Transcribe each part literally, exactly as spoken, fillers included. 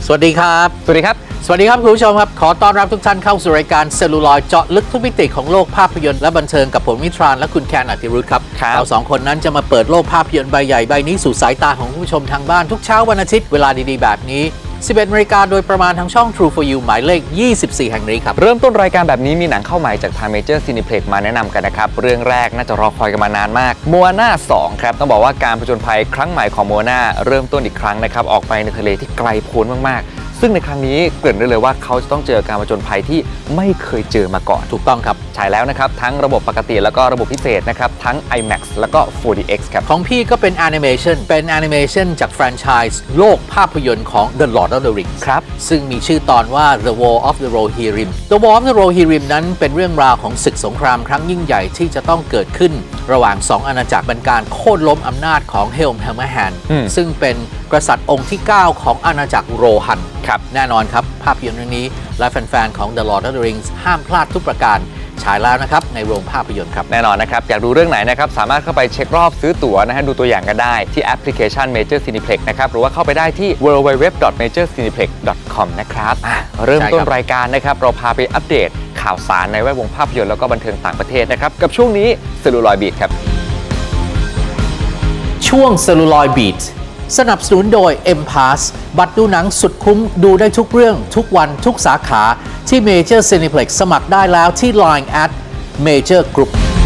สวัสดีครับสวัสดีครับสวัสดีครับคุณผู้ชมครับขอต้อนรับทุกท่านเข้าสู่รายการเซลลูลอยด์เจาะลึกทุกมิติของโลกภาพยนตร์และบันเทิงกับผมมิตรานและคุณแคนอติรุธครับเราสองคนนั้นจะมาเปิดโลกภาพยนตร์ใบใหญ่ใบนี้สู่สายตาของคุณผู้ชมทางบ้านทุกเช้าวันอาทิตย์เวลาดีๆแบบนี้สิบเอ็ดนาฬิกาโดยประมาณทางช่อง True for You หมายเลขยี่สิบสี่แห่งนี้ครับเริ่มต้นรายการแบบนี้มีหนังเข้าใหม่จากทาง Major Cineplex มาแนะนำกันนะครับเรื่องแรกน่าจะรอคอยกันมานานมาก Moana สองครับต้องบอกว่าการผจญภัยครั้งใหม่ของ Moana เริ่มต้นอีกครั้งนะครับออกไปในทะเลที่ไกลโพ้นมากๆซึ่งในครั้งนี้เกริ่นได้เลยว่าเขาจะต้องเจอการผจญภัยที่ไม่เคยเจอมาก่อนถูกต้องครับฉายแล้วนะครับทั้งระบบปกติแล้วก็ระบบพิเศษนะครับทั้ง ไอแม็กซ์ แล้วก็ โฟร์ ดี เอ็กซ์ ครับของพี่ก็เป็นแอนิเมชันเป็นแอนิเมชันจากแฟรนไชส์โลกภาพยนตร์ของ The Lord of the Rings ครับซึ่งมีชื่อตอนว่า The War of the Rohirrim The War of the Rohirrim นั้นเป็นเรื่องราวของศึกสงครามครั้งยิ่งใหญ่ที่จะต้องเกิดขึ้นระหว่างสองอาณาจักรเป็นการโค่นล้มอำนาจของเฮลม แฮมเมอร์แฮนด์ซึ่งเป็นกษัตริย์องค์ที่เก้าของอาณาจักรโรฮันครับแน่นอนครับภาพยนตร์เรื่องนี้และแฟนๆของ The Lord of the Rings ห้ามพลาดทุกประการฉายแล้วนะครับในโรงภาพยนตร์ครับแน่นอนนะครับอยากดูเรื่องไหนนะครับสามารถเข้าไปเช็ครอบซื้อตั๋วนะฮะดูตัวอย่างกันได้ที่แอปพลิเคชัน Major Cineplex นะครับหรือว่าเข้าไปได้ที่ ดับเบิลยู ดับเบิลยู ดับเบิลยู ดอท เมเจอร์ ซีนิเพล็กซ์ ดอท คอม นะครับเริ่มต้นรายการนะครับเราพาไปอัปเดตข่าวสารในแวดวงภาพยนตร์แล้วก็บันเทิงต่างประเทศนะครับกับช่วงนี้ Celluloid Beat ครับช่วง Celluloid Beatสนับสนุนโดย เอ็ม พาส บัตรดูหนังสุดคุ้มดูได้ทุกเรื่องทุกวันทุกสาขาที่ Major Cineplex สมัครได้แล้วที่ ไลน์ แอท Major Group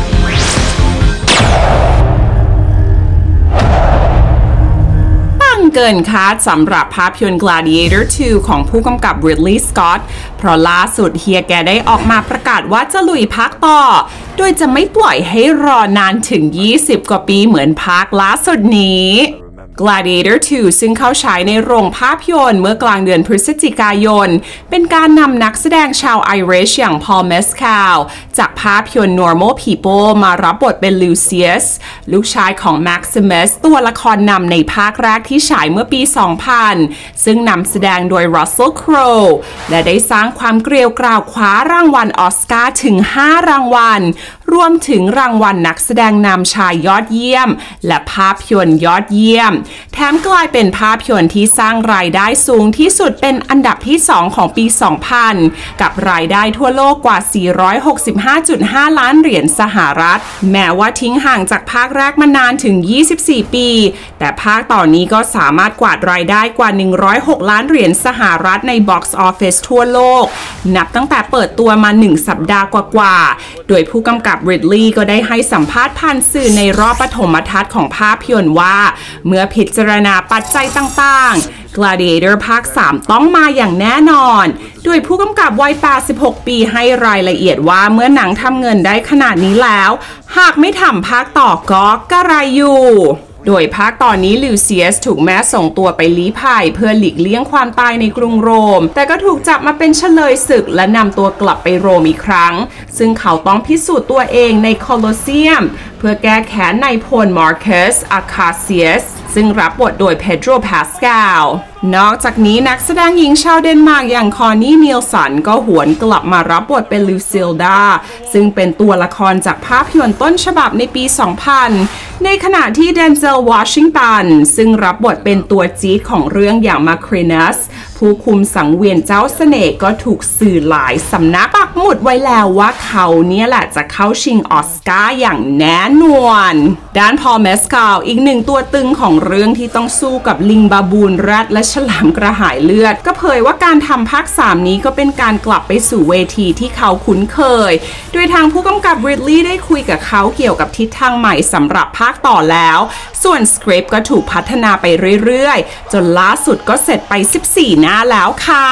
ปังเกินคาดสำหรับภาพยนตร์ Gladiator ทูของผู้กำกับ Ridley Scott เพราะล่าสุดเฮียแกได้ออกมาประกาศว่าจะลุยภาคต่อโดยจะไม่ปล่อยให้รอนานถึงยี่สิบกว่าปีเหมือนภาคล่าสุดนี้ Gladiator ทูซึ่งเข้าฉายในโรงภาพยนตร์เมื่อกลางเดือนพฤศจิกายนเป็นการนำนักแสดงชาวไอริชอย่างพอล เมสคาลจากภาพยนตร์ Normal People มารับบทเป็น Lucius ลูกชายของ Maximus ตัวละครนำในภาคแรกที่ฉายเมื่อปี สองพัน ซึ่งนำแสดงโดย Russell Crowe และได้สร้างความเกรียวกราวคว้ารางวัลออสการ์ถึงห้ารางวัลรวมถึงรางวัลนักแสดงนำชายยอดเยี่ยมและภาพยนตร์ยอดเยี่ยมแถมกลายเป็นภาพยนตร์ที่สร้างรายได้สูงที่สุดเป็นอันดับที่สองของปี สองพัน กับรายได้ทั่วโลกกว่า สี่ร้อยหกสิบห้าจุดห้า ล้านเหรียญสหรัฐแม้ว่าทิ้งห่างจากภาคแรกมานานถึง ยี่สิบสี่ ปีแต่ภาคต่อนี้ก็สามารถกวาดรายได้กว่า หนึ่งร้อยหก ล้านเหรียญสหรัฐใน Box Office ทั่วโลกนับตั้งแต่เปิดตัวมาหนึ่งสัปดาห์กว่าๆโดยผู้กำกับ Ridley ก็ได้ให้สัมภาษณ์ผ่านสื่อในรอบปฐมทัศน์ของภาพยนตร์ว่าเมื่อพิจารณาปัจจัยต่างๆ Gladiator ภาค สาม ต้องมาอย่างแน่นอนโดยผู้กำกับวัย แปดสิบหก ปีให้รายละเอียดว่าเมื่อหนังทำเงินได้ขนาดนี้แล้วหากไม่ทำภาคต่อก็กระไรอยู่โดยภาคตอนนี้ลิวเซียสถูกแม่ส่งตัวไปลี้ภัยเพื่อหลีกเลี่ยงความตายในกรุงโรมแต่ก็ถูกจับมาเป็นเฉลยศึกและนำตัวกลับไปโรมอีกครั้งซึ่งเขาต้องพิสูจน์ตัวเองในโคลอสเซียมเพื่อแก้แค้นนายพลมาร์คัสอาคาเซียสซึ่งรับบทโดยเพโดร พาสคาลนอกจากนี้นักแสดงหญิงชาวเดนมาร์กอย่างคอนนี่นิลสันก็หวนกลับมารับบทเป็นลูซิลดาซึ่งเป็นตัวละครจากภาพยนตร์ต้นฉบับในปี สองพัน ในขณะที่เดนเซล วอชิงตันซึ่งรับบทเป็นตัวจี๊ดของเรื่องอย่างมาครินัสผู้คุมสังเวียนเจ้าเสน่ห์ก็ถูกสื่อหลายสำนักปักหมุดไว้แล้วว่าเขาเนี่ยแหละจะเข้าชิงออสการ์อย่างแน่นอนด้านพอล เมสคาลอีกหนึ่งตัวตึงของเรื่องที่ต้องสู้กับลิงบาบูนแรดและฉลามกระหายเลือดก็เผยว่าการทำภาค สาม นี้ก็เป็นการกลับไปสู่เวทีที่เขาคุ้นเคยโดยทางผู้กำกับ Ridley ได้คุยกับเขาเกี่ยวกับทิศทางใหม่สำหรับภาคต่อแล้วส่วนสคริปต์ก็ถูกพัฒนาไปเรื่อยๆจนล่าสุดก็เสร็จไปสิบสี่หน้าแล้วค่ะ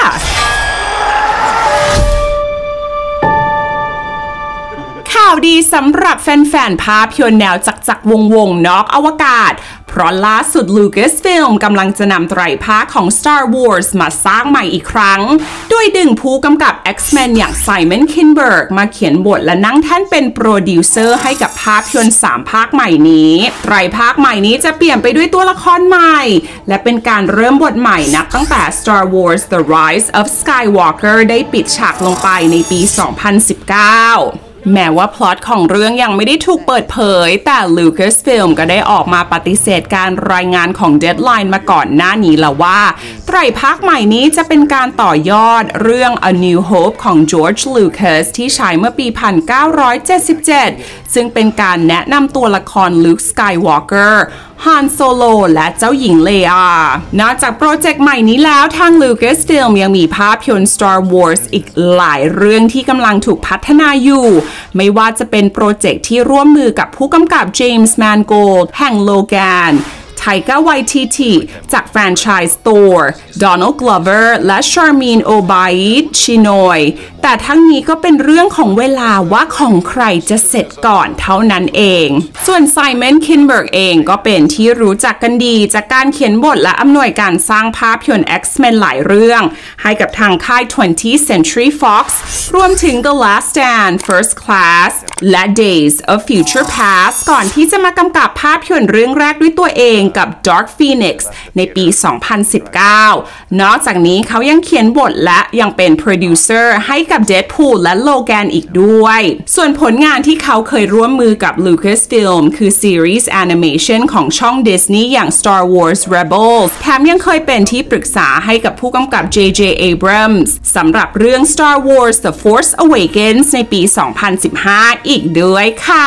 ข่าวดีสำหรับแฟนๆภาพยนตร์แนวจักรจักรวงๆนอกอวกาศเพราะล่าสุด Lucasfilm กำลังจะนำไตรภาคของ Star Wars มาสร้างใหม่อีกครั้งโดยดึงผู้กำกับ X-Men อย่างไซมอนคินเบิร์กมาเขียนบทและนั่งแท่นเป็นโปรดิวเซอร์ให้กับภาพยนตร์สามภาคใหม่นี้ไตรภาคใหม่นี้จะเปลี่ยนไปด้วยตัวละครใหม่และเป็นการเริ่มบทใหม่นับตั้งแต่ Star Wars The Rise of Skywalker ได้ปิดฉากลงไปในปี สองพันสิบเก้าแม้ว่าพล็อตของเรื่องยังไม่ได้ถูกเปิดเผยแต่ Lucasfilm ก็ได้ออกมาปฏิเสธการรายงานของ Deadline มาก่อนหน้านี้แล้วว่าไตรภาคใหม่นี้จะเป็นการต่อยอดเรื่อง A New Hope ของ George Lucas ที่ฉายเมื่อปี หนึ่งพันเก้าร้อยเจ็ดสิบเจ็ด ซึ่งเป็นการแนะนำตัวละคร Luke Skywalker Han Solo และเจ้าหญิงเลอานอกจากโปรเจกต์ใหม่นี้แล้วทาง Lucasfilm ยังมีภาพยนตร์ Star Wars อีกหลายเรื่องที่กำลังถูกพัฒนาอยู่ไม่ว่าจะเป็นโปรเจกต์ที่ร่วมมือกับผู้กำกับ James Mangold แห่ง Loganไทก้า ไวทิติ จากแฟรนไชส์ Thor Donald Glover และ Charmin Obaid Chinoy แต่ทั้งนี้ก็เป็นเรื่องของเวลาว่าของใครจะเสร็จก่อนเท่านั้นเองส่วน Simon Kinberg เองก็เป็นที่รู้จักกันดีจากการเขียนบทและอำนวยการสร้างภาพยนตร์ X-Men หลายเรื่องให้กับทางค่าย twentieth Century Fox รวมถึง The Last Stand First Class และ Days of Future Past ก่อนที่จะมากำกับภาพยนตร์เรื่องแรกด้วยตัวเองกับ Dark Phoenix ในปี สองพันสิบเก้า นอกจากนี้เขายังเขียนบทและยังเป็นโปรดิวเซอร์ให้กับ Deadpool และ Logan อีกด้วยส่วนผลงานที่เขาเคยร่วมมือกับ Lucasfilm คือซีรีส์แอนิเมชันของช่อง Disney อย่าง Star Wars Rebels แถมยังเคยเป็นที่ปรึกษาให้กับผู้กำกับ เจ เจ Abrams สำหรับเรื่อง Star Wars The Force Awakens ในปี สองพันสิบห้า อีกด้วยค่ะ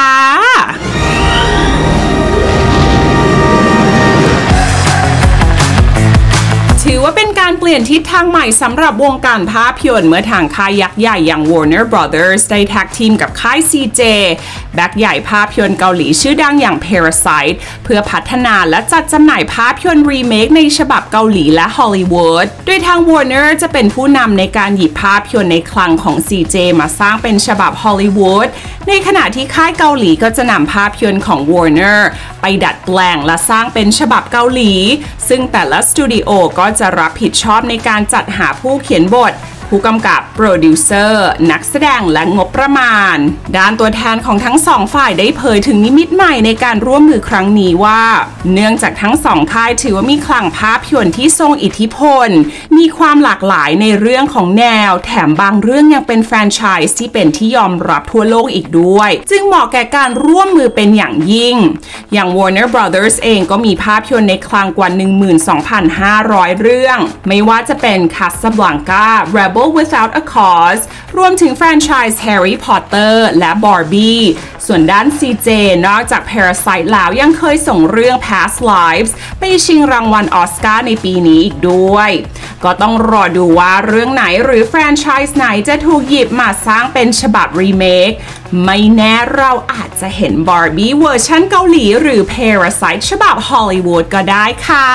ถือว่าเป็นการเปลี่ยนทิศทางใหม่สำหรับวงการภาพยนตร์เมื่อทางค่ายยักษ์ใหญ่อย่าง Warner Brothers ได้แท็กทีมกับค่าย ซี เจ แบ็คใหญ่ภาพยนตร์เกาหลีชื่อดังอย่าง Parasite เพื่อพัฒนาและจัดจำหน่ายภาพยนตร์รีเมคในฉบับเกาหลีและฮอลลีวูดโดยทาง Warner จะเป็นผู้นำในการหยิบภาพยนตร์ในคลังของ ซี เจ มาสร้างเป็นฉบับฮอลลีวูดในขณะที่ค่ายเกาหลีก็จะนำภาพยนตร์ของ Warner ไปดัดแปลงและสร้างเป็นฉบับเกาหลีซึ่งแต่ละสตูดิโอก็จะรับผิดชอบในการจัดหาผู้เขียนบทผู้กำกับโปรดิวเซอร์นักแสดงและงบประมาณด้านตัวแทนของทั้งสองฝ่ายได้เผยถึงนิมิตใหม่ในการร่วมมือครั้งนี้ว่าเนื่องจากทั้งสองค่ายถือว่ามีคลังภาพยนตร์ที่ทรงอิทธิพลมีความหลากหลายในเรื่องของแนวแถมบางเรื่องยังเป็นแฟรนไชส์ที่เป็นที่ยอมรับทั่วโลกอีกด้วยจึงเหมาะแก่การร่วมมือเป็นอย่างยิ่งอย่าง Warner Brothers เองก็มีภาพยนตร์ในคลังกว่า หนึ่งหมื่นสองพันห้าร้อย เรื่องไม่ว่าจะเป็น Casablanca Rebel Without a Cause รวมถึงแฟรนไชส์ Harry Potter และ Barbie ส่วนด้าน ซี เจ นอกจาก Parasite แล้วยังเคยส่งเรื่อง Past Lives ไปชิงรางวัลออสการ์ในปีนี้อีกด้วยก็ต้องรอดูว่าเรื่องไหนหรือแฟรนไชส์ไหนจะถูกหยิบมาสร้างเป็นฉบับรีเมคไม่แน่เราอาจจะเห็น Barbie เวอร์ชันเกาหลีหรือ Parasite ฉบับฮอลลีวูดก็ได้ค่ะ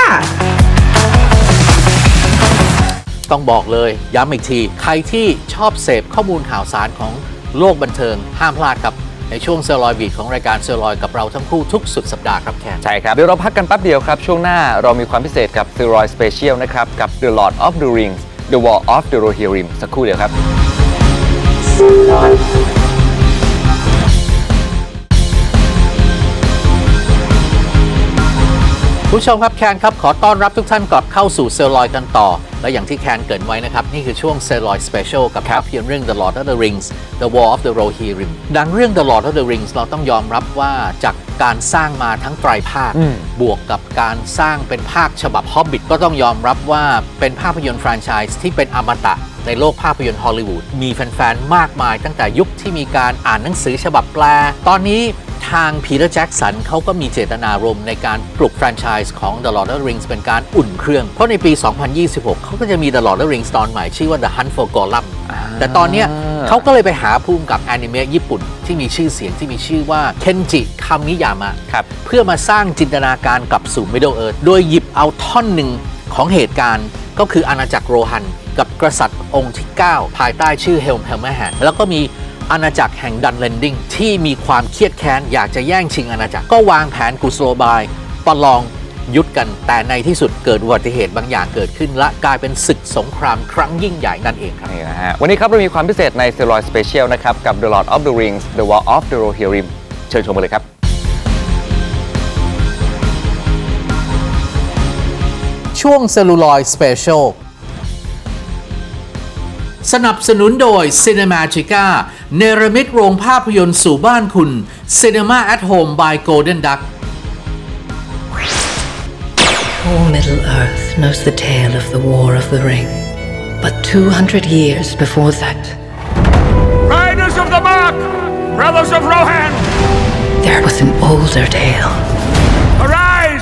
ต้องบอกเลยย้ำอีกทีใครที่ชอบเสพข้อมูลข่าวสารของโลกบันเทิงห้ามพลาดครับในช่วงเซอร์ลอยบีทของรายการเซอร์ลอยกับเราทั้งคู่ทุกสุดสัปดาห์ครับแคนใช่ครับเดี๋ยวเราพักกันแป๊บเดียวครับช่วงหน้าเรามีความพิเศษกับเซอร์ลอยสเปเชียลนะครับกับ The Lord of the Rings The War of the Rohirrim สักครู่เดียวครับผู้ชมครับแคนครับขอต้อนรับทุกท่านกลับเข้าสู่เซอร์ลอยกันต่อและอย่างที่แคนเกริ่นไว้นะครับนี่คือช่วงเซอร์ลอยสเปเชียลกับภาพยนตร์เรื่อง The Lord of the Rings The War of the Rohirrim ดังเรื่อง The Lord of the Rings เราต้องยอมรับว่าจากการสร้างมาทั้งไตรภาคบวกกับการสร้างเป็นภาคฉบับ Hobbit ก็ต้องยอมรับว่าเป็นภาพยนตร์แฟรนไชส์ที่เป็นอมตะในโลกภาพยนตร์ฮอลลีวูดมีแฟนๆมากมายตั้งแต่ยุคที่มีการอ่านหนังสือฉบับแปลตอนนี้ทางพีเตอร์แจ็กสันเขาก็มีเจตนารมณ์ในการปลุกแฟรนไชส์ของ The Lord of the Rings เป็นการอุ่นเครื่องเพราะในปี สองพันยี่สิบหก เขาก็จะมี The Lord of the Rings ตอนใหม่ชื่อว่า The Hunt for Gollum แต่ตอนนี้เขาก็เลยไปหาผู้กำกับแอนิเมะญี่ปุ่นที่มีชื่อเสียงที่มีชื่อว่าเคนจิคามิยามะเพื่อมาสร้างจินตนาการกลับสู่ Middle Earth โดยหยิบเอาท่อนหนึ่งของเหตุการณ์ก็คืออาณาจักรโรฮันกับกษัตริย์องค์ที่เก้าภายใต้ชื่อเฮลมเฮลแมแฮนแล้วก็มีอาณาจักรแห่งดันเลนดิงที่มีความเครียดแค้นอยากจะแย่งชิงอาณาจักรก็วางแผนกุศโลบายประลองยุทธกันแต่ในที่สุดเกิดอุบัติเหตุบางอย่างเกิดขึ้นและกลายเป็นศึกสงครามครั้งยิ่งใหญ่นั่นเองครับนี่นะฮะวันนี้ครับเรามีความพิเศษในเซอร์ลอยสเปเชียลนะครับกับ The Lord of the Rings The War of the Rohirrim เชิญชมกันเลยครับช่วงเซลลูลอยด์สเปเชียลสนับสนุนโดย Cinemagica เนรมิตโรงภาพยนตร์สู่บ้านคุณ Cinema at Home by Golden Duck All Middle Earth knows the tale of the War of the Ring, but two hundred years before that, Riders of the Mark, brothers of Rohan, there was an older tale. arise!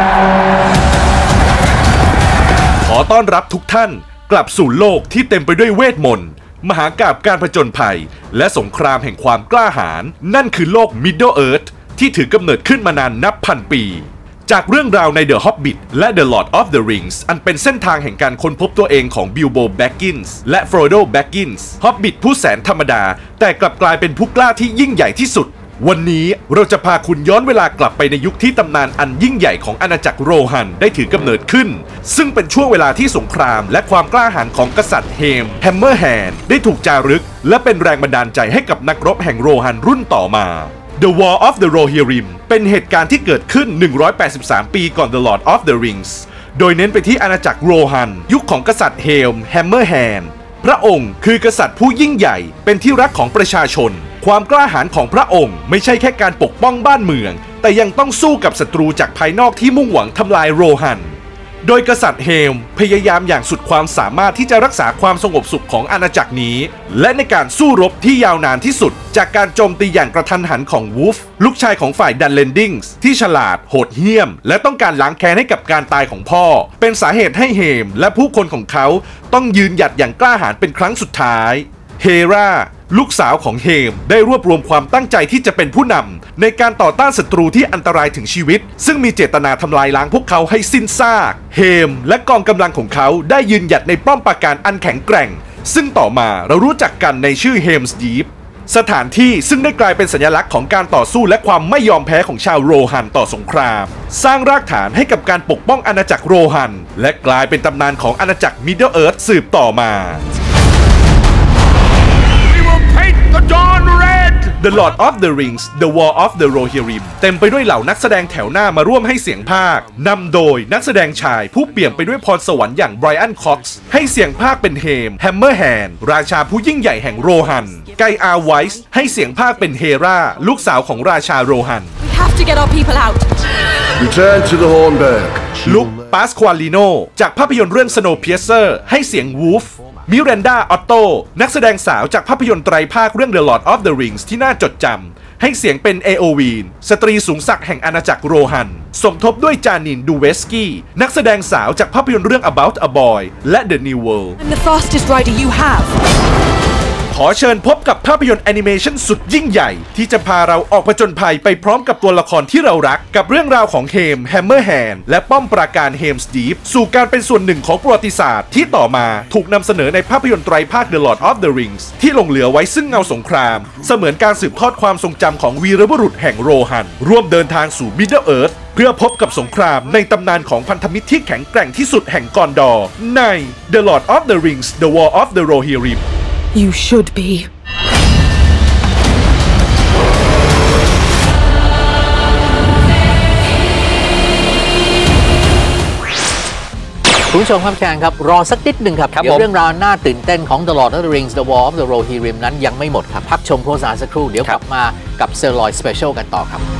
ขอต้อนรับทุกท่านกลับสู่โลกที่เต็มไปด้วยเวทมนต์มหากาพย์การผจญภัยและสงครามแห่งความกล้าหาญนั่นคือโลก Middle Earth ที่ถือกำเนิดขึ้นมานานนับพันปีจากเรื่องราวใน The Hobbit และ The Lord of the Rings อันเป็นเส้นทางแห่งการค้นพบตัวเองของ Bilbo Baggins และ Frodo Baggins Hobbit ผู้แสนธรรมดาแต่กลับกลายเป็นผู้กล้าที่ยิ่งใหญ่ที่สุดวันนี้เราจะพาคุณย้อนเวลากลับไปในยุคที่ตำนานอันยิ่งใหญ่ของอาณาจักรโรฮันได้ถือกำเนิดขึ้นซึ่งเป็นช่วงเวลาที่สงครามและความกล้าหาญของกษัตริย์เฮมแฮมเมอร์แฮนได้ถูกจารึกและเป็นแรงบันดาลใจให้กับนักรบแห่งโรฮันรุ่นต่อมา The War of the Rohirrim เป็นเหตุการณ์ที่เกิดขึ้นหนึ่งร้อยแปดสิบสามปีก่อน The Lord of the Rings โดยเน้นไปที่อาณาจักรโรฮันยุคของกษัตริย์เฮมแฮมเมอร์แฮนพระองค์คือกษัตริย์ผู้ยิ่งใหญ่เป็นที่รักของประชาชนความกล้าหาญของพระองค์ไม่ใช่แค่การปกป้องบ้านเมืองแต่ยังต้องสู้กับศัตรูจากภายนอกที่มุ่งหวังทำลายโรฮันโดยกษัตริย์เฮมพยายามอย่างสุดความสามารถที่จะรักษาความสงบสุขของอาณาจักรนี้และในการสู้รบที่ยาวนานที่สุดจากการโจมตีอย่างกระทันหันของวูฟลูกชายของฝ่ายดันเลนดิงส์ที่ฉลาดโหดเหี้ยมและต้องการล้างแค้นให้กับการตายของพ่อเป็นสาเหตุให้เฮมและผู้คนของเขาต้องยืนหยัดอย่างกล้าหาญเป็นครั้งสุดท้ายเฮราลูกสาวของเฮมได้รวบรวมความตั้งใจที่จะเป็นผู้นำในการต่อต้านศัตรูที่อันตรายถึงชีวิตซึ่งมีเจตนาทำลายล้างพวกเขาให้สิ้นซากเฮมและกองกำลังของเขาได้ยืนหยัดในป้อมปราการอันแข็งแกร่งซึ่งต่อมาเรารู้จักกันในชื่อเฮมส์ดีฟสถานที่ซึ่งได้กลายเป็นสัญลักษณ์ของการต่อสู้และความไม่ยอมแพ้ของชาวโรฮันต่อสงครามสร้างรากฐานให้กับการปกป้องอาณาจักรโรฮันและกลายเป็นตำนานของอาณาจักร Middle Earth สืบต่อมา The Dawn Red The Lord of the Rings The War of the Rohirrim เต็มไปด้วยเหล่านักแสดงแถวหน้ามาร่วมให้เสียงพากย์นำโดยนักแสดงชายผู้เปี่ยมไปด้วยพรสวรรค์อย่างไบรอันคอกซ์ให้เสียงพากย์เป็นเฮมแฮมเมอร์แฮนราชาผู้ยิ่งใหญ่แห่งโรฮันไกอาไวส์ให้เสียงพากย์เป็นเฮราลูกสาวของราชาโรฮัน We have to get our people out. Return to the Hornberg. ลุคปาสควาลิโนจากภาพยนตร์เรื่อง Snowpiercer ให้เสียงวูฟมิเรนดาออตโตนักแสดงสาวจากภาพยนตร์ไตรภาคเรื่อง The Lord of the Rings ที่น่าจดจำให้เสียงเป็นเอโอวีนสตรีสูงศักดิ์แห่งอาณาจักรโรฮันสมทบด้วยจานินดูเวสกี้นักแสดงสาวจากภาพยนตร์เรื่อง About a Boy และ The New World I'm the fastest rider you have. ขอเชิญพบกับภาพยนตร์แอนิเมชันสุดยิ่งใหญ่ที่จะพาเราออกผจญภัยไปพร้อมกับตัวละครที่เรารักกับเรื่องราวของเฮมแฮมเมอร์แฮนและป้อมปราการเฮมส์ดีฟสู่การเป็นส่วนหนึ่งของประวัติศาสตร์ที่ต่อมาถูกนำเสนอในภาพยนตร์ไตรภาค The Lord of the Rings ที่หลงเหลือไว้ซึ่งเงาสงครามเสมือนการสืบทอดความทรงจำของวีรบุรุษแห่งโรฮันร่วมเดินทางสู่ Middle Earth เพื่อพบกับสงครามในตำนานของพันธมิตรที่แข็งแกร่งที่สุดแห่งกอนดอร์ใน The Lord of the Rings The War of the Rohirrim You should be. คุณผู้ชมครับแคนครับรอสักนิดหนึ่งครับครับเดี๋ยวผมเรื่องราวน่าตื่นเต้นของ The Lord of the Rings The War of the Rohirrim นั้นยังไม่หมดครับพักชมโฆษณาสักครู่เดี๋ยวกลับมากับ Celluloid Special กันต่อครับ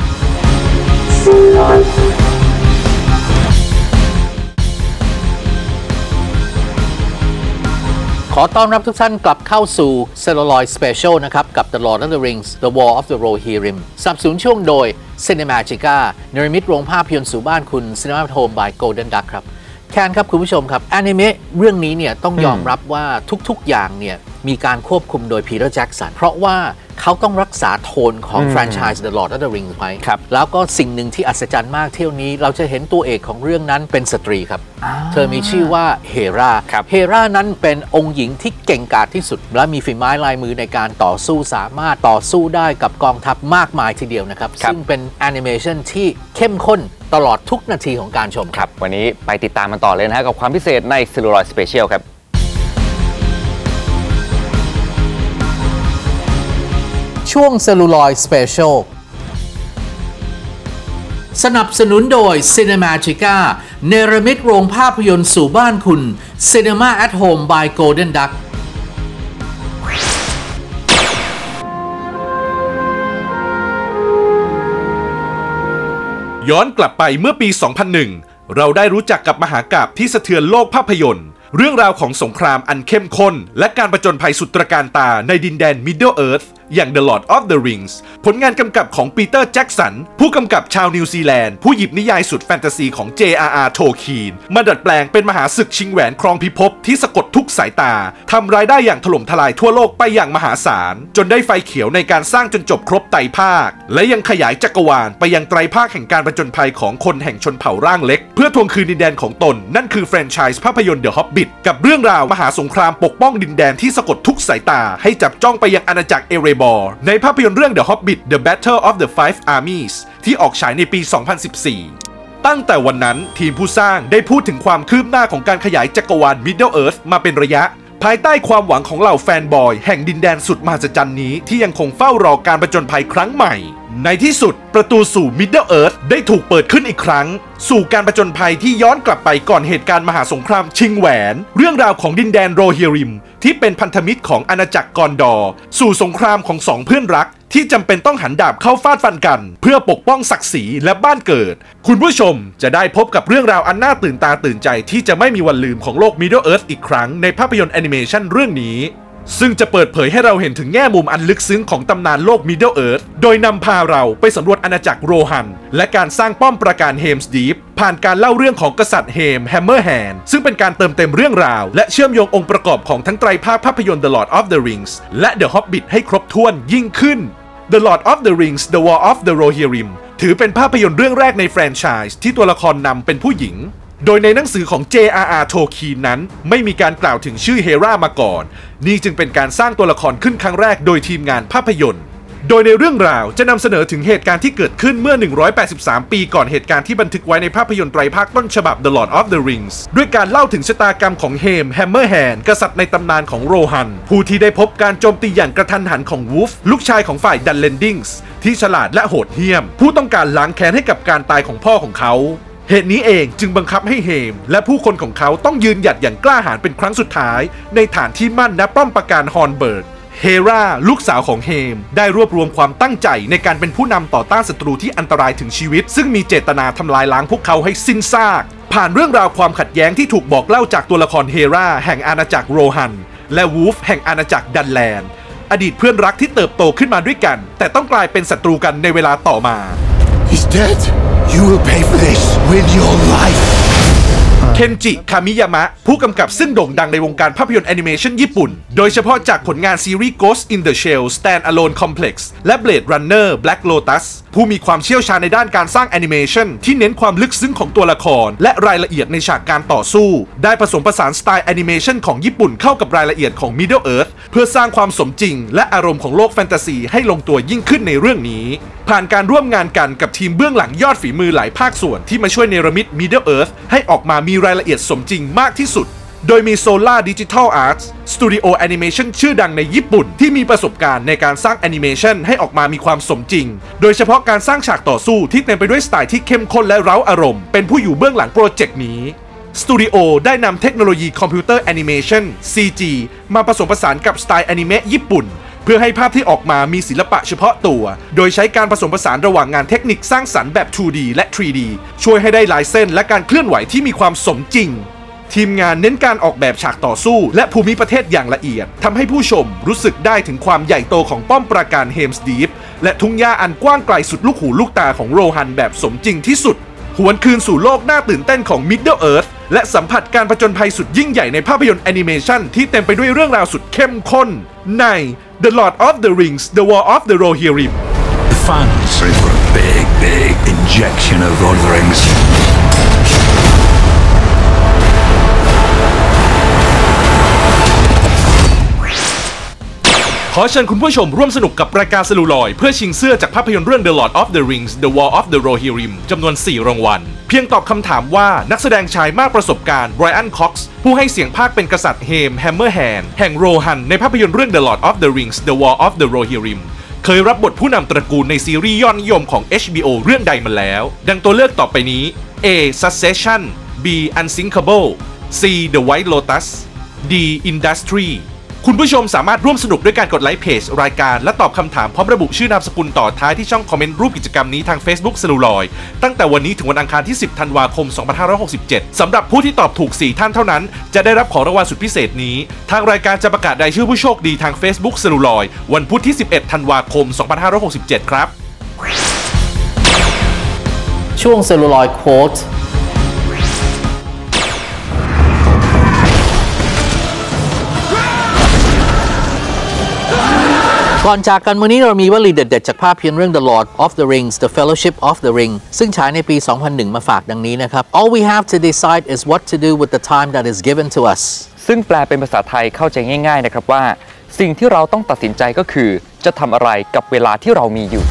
ขอต้อนรับทุกท่านกลับเข้าสู่ Celluloid Special นะครับกับ The Lord of the Rings The War of the Rohirrim สนับสนุนช่วงโดย Cinemagica เนรมิตโรงภาพยนตร์สู่บ้านคุณ Cinema at Home by Golden Duck ครับแคนครับคุณผู้ชมครับแอนิเมะเรื่องนี้เนี่ยต้องยอมรับว่าทุกๆอย่างเนี่ยมีการควบคุมโดยพีเตอร์แจ็กสันเพราะว่าเขาต้องรักษาโทนของแฟรนไชส์ The Lord of the Rings ไว้แล้วก็สิ่งหนึ่งที่อัศจรรย์มากเที่ยวนี้เราจะเห็นตัวเอกของเรื่องนั้นเป็นสตรีครับเธอมีชื่อว่าเฮราเฮรานั้นเป็นองค์หญิงที่เก่งกาจที่สุดและมีฝีไม้ลายมือในการต่อสู้สามารถต่อสู้ได้กับกองทัพมากมายทีเดียวนะครับซึ่งเป็นแอนิเมชันที่เข้มข้นตลอดทุกนาทีของการชมครับวันนี้ไปติดตามมันต่อเลยนะฮะกับความพิเศษใน Celluloid Special ครับช่วง Celluloid Special สนับสนุนโดย Cinemagica เนรมิตโรงภาพยนตร์สู่บ้านคุณ Cinema at Home by Golden Duck ย้อนกลับไปเมื่อปี สองพันหนึ่ง เราได้รู้จักกับมหากาพย์ที่สะเทือนโลกภาพยนตร์เรื่องราวของสงครามอันเข้มข้นและการประจนภัยสุดตระการตาในดินแดน Middle Earth อย่าง The Lord of the Rings ผลงานกำกับของปีเตอร์แจ็กสันผู้กำกับชาวนิวซีแลนด์ผู้หยิบนิยายสุดแฟนตาซีของ เจ อาร์ อาร์ โทคีนมาดัดแปลงเป็นมหาศึกชิงแหวนครองพิภพที่สะกดทุกสายตาทำรายได้อย่างถล่มทลายทั่วโลกไปอย่างมหาศาลจนได้ไฟเขียวในการสร้างจนจบครบไตรภาคและยังขยายจักรวาลไปยังไตรภาคแห่งการประจนภัยของคนแห่งชนเผ่าร่างเล็กเพื่อทวงคืนดินแดนของตนนั่นคือแฟรนไชส์ภาพยนตร์ The Hobbit กับเรื่องราวมหาสงครามปกป้องดินแดนที่สะกดทุกสายตาให้จับจ้องไปยังอาณาจักรเอเรบอร์ในภาพยนตร์เรื่อง The Hobbit The Battle of the Five Armies ที่ออกฉายในปี สองพันสิบสี่ ตั้งแต่วันนั้นทีมผู้สร้างได้พูดถึงความคืบหน้าของการขยายจักรวาล Middle Earth มาเป็นระยะภายใต้ความหวังของเหล่าแฟนบอยแห่งดินแดนสุดมหัศจรรย์นี้ที่ยังคงเฝ้ารอการประจนภัยครั้งใหม่ในที่สุดประตูสู่ Middle Earth ได้ถูกเปิดขึ้นอีกครั้งสู่การประจนภัยที่ย้อนกลับไปก่อนเหตุการณ์มหาสงครามชิงแหวนเรื่องราวของดินแดนโรฮิริมที่เป็นพันธมิตรของอาณาจักรกอนดอร์สู่สงครามของสองเพื่อนรักที่จำเป็นต้องหันดาบเข้าฟาดฟันกันเพื่อปกป้องศักดิ์ศรีและบ้านเกิดคุณผู้ชมจะได้พบกับเรื่องราวอันน่าตื่นตาตื่นใจที่จะไม่มีวันลืมของโลก Middle Earth อีกครั้งในภาพยนตร์แอนิเมชันเรื่องนี้ซึ่งจะเปิดเผยให้เราเห็นถึงแง่มุมอันลึกซึ้งของตำนานโลก Middle Earth โดยนำพาเราไปสำรวจอาณาจักรโรฮันและการสร้างป้อมปราการเฮมส์ดีฟผ่านการเล่าเรื่องของกษัตริย์เฮมแฮมเมอร์แฮนด์ซึ่งเป็นการเติมเต็มเรื่องราวและเชื่อมโยงองค์ประกอบของทั้งไตรภาคภาพยนตร์ The Lord of the Rings และ The Hobbit ให้ครบถ้วนยิ่งขึ้น The Lord of the Rings The War of the Rohirrim ถือเป็นภาพยนตร์เรื่องแรกในแฟรนไชส์ที่ตัวละครนำเป็นผู้หญิงโดยในหนังสือของ เจ อาร์ อาร์ โทคีนนั้นไม่มีการกล่าวถึงชื่อเฮรามาก่อนนี่จึงเป็นการสร้างตัวละครขึ้นครั้งแรกโดยทีมงานภาพยนตร์โดยในเรื่องราวจะนำเสนอถึงเหตุการณ์ที่เกิดขึ้นเมื่อหนึ่งร้อยแปดสิบสามปีก่อนเหตุการณ์ที่บันทึกไว้ในภาพยนตร์ไตรภาคต้นฉบับ The Lord of the Rings ด้วยการเล่าถึงชะตากรรมของเฮมแฮมเมอร์แฮนด์กษัตริย์ในตำนานของโรฮันผู้ที่ได้พบการโจมตีอย่างกระทันหันของวูฟลูกชายของฝ่ายดันเลนดิงส์ที่ฉลาดและโหดเหี้ยมผู้ต้องการล้างแค้นให้กับการตายของพ่อของเขาเหตุนี้เองจึงบังคับให้เฮมและผู้คนของเขาต้องยืนหยัดอย่างกล้าหาญเป็นครั้งสุดท้ายในฐานที่มั่นณป้อมปราการฮอร์นเบิร์กเฮราลูกสาวของเฮมได้รวบรวมความตั้งใจในการเป็นผู้นำต่อต้านศัตรูที่อันตรายถึงชีวิตซึ่งมีเจตนาทำลายล้างพวกเขาให้สิ้นซากผ่านเรื่องราวความขัดแย้งที่ถูกบอกเล่าจากตัวละครเฮราแห่งอาณาจักรโรฮันและวูฟแห่งอาณาจักรดันแลนด์อดีตเพื่อนรักที่เติบโตขึ้นมาด้วยกันแต่ต้องกลายเป็นศัตรูกันในเวลาต่อมา He's dead. You will pay for this with your life. เคนจิ คามิยามะผู้กำกับซึ่งโด่งดังในวงการภาพยนตร์แอนิเมชันญี่ปุ่นโดยเฉพาะจากผลงานซีรีส์ Ghost in the Shell Stand-alone Complex และ Blade Runner Black Lotus ผู้มีความเชี่ยวชาญในด้านการสร้างแอนิเมชันที่เน้นความลึกซึ้งของตัวละครและรายละเอียดในฉากการต่อสู้ได้ผสมผสานสไตล์แอนิเมชันของญี่ปุ่นเข้ากับรายละเอียดของ Middle Earth เพื่อสร้างความสมจริงและอารมณ์ของโลกแฟนตาซีให้ลงตัวยิ่งขึ้นในเรื่องนี้ผ่านการร่วมงานกันกับทีมเบื้องหลังยอดฝีมือหลายภาคส่วนที่มาช่วยเนรมิต Middle Earth ให้ออกมามีรายละเอียดสมจริงมากที่สุดโดยมี Solar Digital Arts สตูดิโอแอนิเมชันชื่อดังในญี่ปุ่นที่มีประสบการณ์ในการสร้างแอนิเมชันให้ออกมามีความสมจริงโดยเฉพาะการสร้างฉากต่อสู้ที่เต็มไปด้วยสไตล์ที่เข้มข้นและเร้าอารมณ์เป็นผู้อยู่เบื้องหลังโปรเจกต์นี้สตูดิโอได้นำเทคโนโลยีคอมพิวเตอร์แอนิเมชัน ซี จี มาผสมผสานกับสไตล์แอนิเมะญี่ปุ่นเพื่อให้ภาพที่ออกมามีศิลปะเฉพาะตัวโดยใช้การผสมผสานระหว่างงานเทคนิคสร้างสรรค์แบบ ทู ดี และ ทรี ดี ช่วยให้ได้ลายเส้นและการเคลื่อนไหวที่มีความสมจริงทีมงานเน้นการออกแบบฉากต่อสู้และภูมิประเทศอย่างละเอียดทำให้ผู้ชมรู้สึกได้ถึงความใหญ่โตของป้อมปราการเฮมส์ดีฟและทุ่งหญ้าอันกว้างไกลสุดลูกหูลูกตาของโรฮันแบบสมจริงที่สุดหวนคืนสู่โลกน่าตื่นเต้นของ Middle Earth และสัมผัสการผจญภัยสุดยิ่งใหญ่ในภาพยนตร์แอนิเมชันที่เต็มไปด้วยเรื่องราวสุดเข้มข้นใน The Lord of the Rings The War of the Rohirrim The fans ready for a big, big injection of Lord of the Rings. ขอเชิญคุณผู้ชมร่วมสนุกกับรายการเซลูลอยด์เพื่อชิงเสื้อจากภาพยนตร์เรื่อง The Lord of the Rings The War of the Rohirrim จำนวนสี่รางวัลเพียงตอบคำถามว่านักแสดงชายมากประสบการณ์ไบรอันค็อกซ์ผู้ให้เสียงพากย์เป็นกษัตริย์เฮมแฮมเมอร์แฮนด์แห่งโรฮันในภาพยนตร์เรื่อง The Lord of the Rings The War of the Rohirrim เคยรับบทผู้นำตระกูลในซีรีส์ยอดนิยมของ เอช บี โอ เรื่องใดมาแล้วดังตัวเลือกต่อไปนี้ A. Succession B. Unsinkable C. The White Lotus D. Industry คุณผู้ชมสามารถร่วมสนุกด้วยการกดไลค์เพจรายการและตอบคำถามพร้อมระบุชื่อนามสกุลต่อท้ายที่ช่องคอมเมนต์รูปกิจกรรมนี้ทาง Facebook เซลลูลอยด์ตั้งแต่วันนี้ถึงวันอังคารที่สิบธันวาคมสองพันห้าร้อยหกสิบเจ็ดสำหรับผู้ที่ตอบถูกสี่ท่านเท่านั้นจะได้รับของรางวัลสุดพิเศษนี้ทางรายการจะประกาศรายชื่อผู้โชคดีทาง Facebook เซลลูลอยด์วันพุธที่สิบเอ็ดธันวาคมสองพันห้าร้อยหกสิบเจ็ดครับช่วง Celluloid Quoteก่อนจากกันวันนี้เรามีวลีเด็ดๆจากภาพยนตร์เรื่อง The Lord of the Rings The Fellowship of the Ring ซึ่งฉายในปี สองพันหนึ่ง มาฝากดังนี้นะครับ All we have to decide is what to do with the time that is given to us ซึ่งแปลเป็นภาษาไทยเข้าใจง่ายๆนะครับว่าสิ่งที่เราต้องตัดสินใจก็คือจะทำอะไรกับเวลาที่เรามีอยู่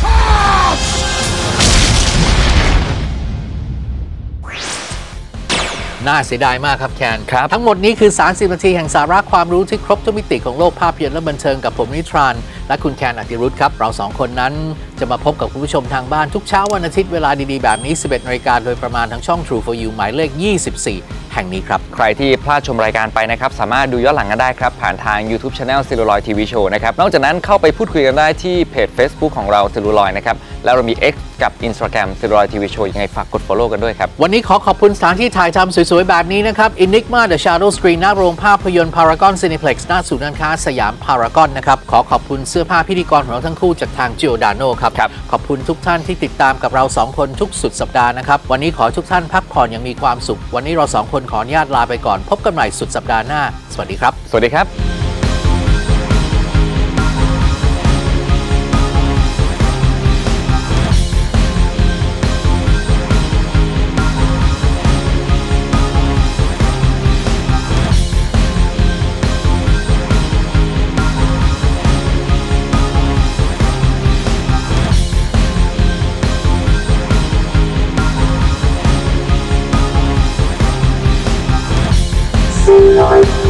น่าเสียดายมากครับแคนครับทั้งหมดนี้คือสามสิบนาทีแห่งสาระความรู้ที่ครบทุกมิติของโลกภาพยนตร์และบันเทิงกับผมนิทรานและคุณแคนอติรุธครับเราสองคนนั้นจะมาพบกับคุณผู้ชมทางบ้านทุกเช้าวันอาทิตย์เวลาดีๆแบบนี้ สิบเอ็ดนาฬิกาโดยประมาณทางช่อง True for You หมายเลขยี่สิบสี่แห่งนี้ครับใครที่พลาดชมรายการไปนะครับสามารถดูย้อนหลังกันได้ครับผ่านทาง YouTube Channel Celluloid ที วี Show นะครับนอกจากนั้นเข้าไปพูดคุยกันได้ที่เพจ Facebook ของเรา Celluloid นะครับแล้วเรามี X กับ Instagram Celluloid ที วี Show ยังไงฝากกด follow กันด้วยครับวันนี้ขอขอบคุณสถานที่ถ่ายทำสวยๆแบบนี้นะครับ Enigma The Shadow Screen หน้าโรงภาพยนตร์ Paragon Cineplex หน้าศูนย์การค้าสยาม Paragon นะครับขอขอบคุณเสื้อผ้าพิธีกรของเราทั้งคู่จากทาง Giordano ครับขอบคุณทุกท่านที่ติดตามกับเราสองคนทุกสุดสัปดาห์นะครับวันนี้ขอทุกท่านพักผ่อนอย่างมีความสุขวันนี้เราสองคนขออนุญาตลาไปก่อนพบกันใหม่สุดสัปดาห์หน้าสวัสดีครับสวัสดีครับ Night.